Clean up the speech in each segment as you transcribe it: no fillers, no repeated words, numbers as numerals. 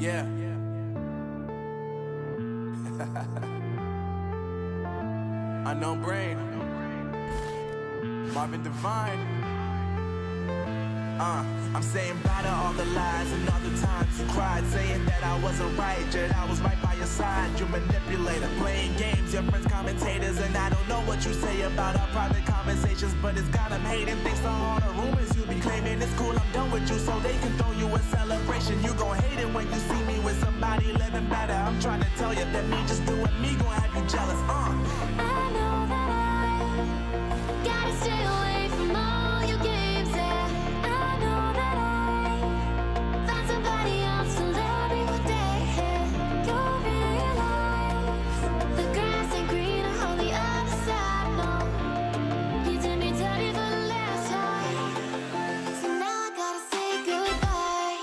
Yeah. Unknown Brain, Marvin Divine. I'm saying bye to all the lies and all the times you cried, saying that I wasn't right, yet I was right by your side. You manipulator, playing games, your friends commentators, and I don't know what you say about our private conversations, but it's got them hating. Thanks to all the rumors you be claiming. It's cool, I'm done with you, so they can throw you a celebration. You gon' hate it when you see me with somebody living better. I'm trying to tell you that me just doing me gon' have you jealous. I know that I gotta stay away from all your games, yeah. I know that I found somebody else to love me one day, yeah. You'll realize the grass ain't greener on the other side, no. You did me dirty for the last time, so now I gotta say goodbye.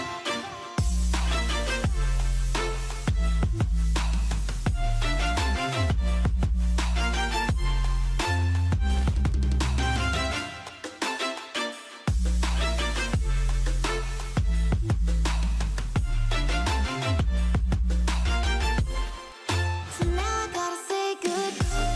So now I gotta say goodbye.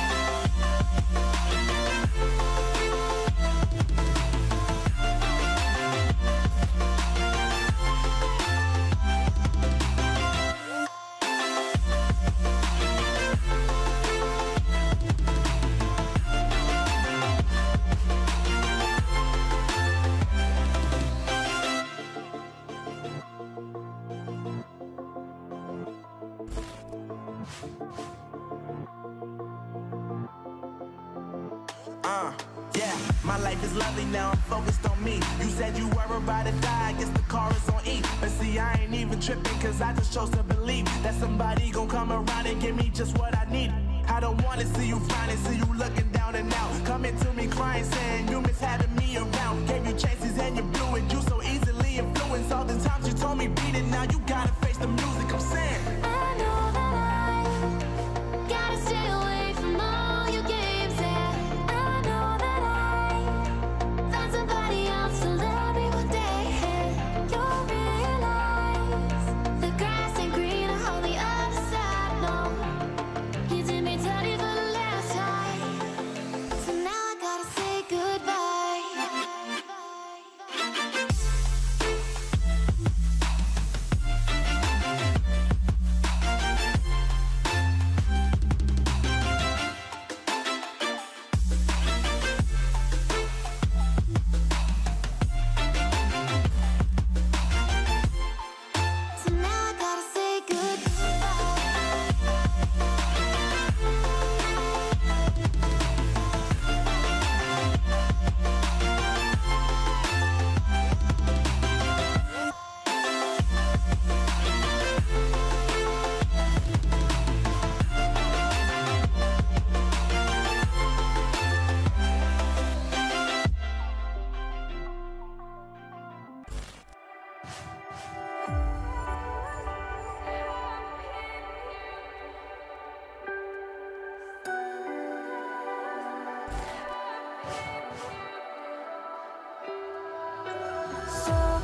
Yeah, my life is lovely now, I'm focused on me. You said you were a ride or die, I guess the car is on E. But see, I ain't even tripping, cause I just chose to believe that somebody gon' come around and give me just what I need. I don't wanna see you frowning, see you looking down and out, coming to me crying, saying you miss having me around. Gave you chances and you blew it, you so easily influenced. All the times you told me beat it, now you gotta face the music. I'm saying I know that I gotta stay away from all your games, yeah. I know that I found somebody else to love me one day, yeah. You'll realize the grass ain't greener on the other side, no. You did me dirty for the last time, so now I gotta say goodbye. So now I gotta say goodbye. So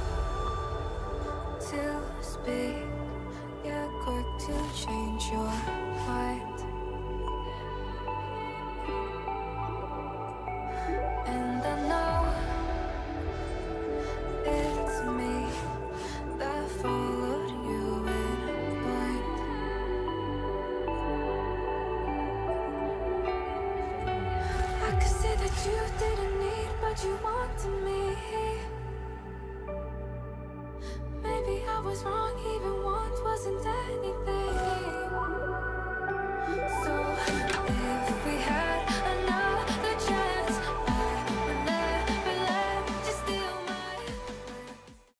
to speak, you're quick to change your mind, and I know it's me that followed you in blind. I could say that you didn't need, but you wanted me. Maybe I was wrong, even once wasn't anything.